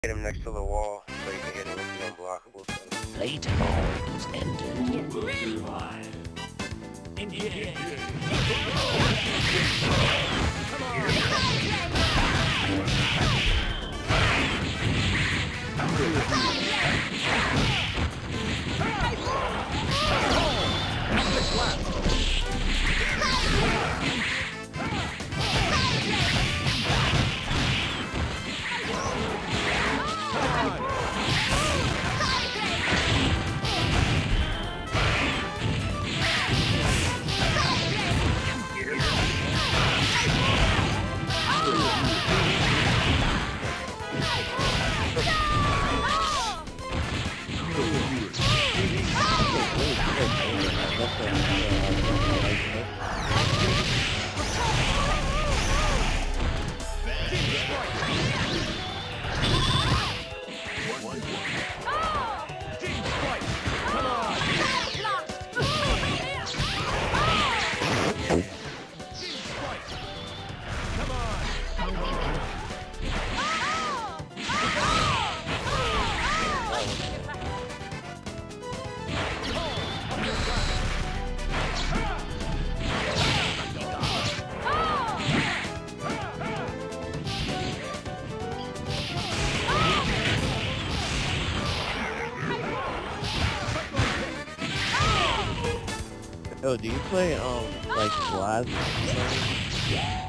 Hit him next to the wall so you can hit him with the unblockable stuff. Late calls ended. Engage. Yo, do you play like Blast?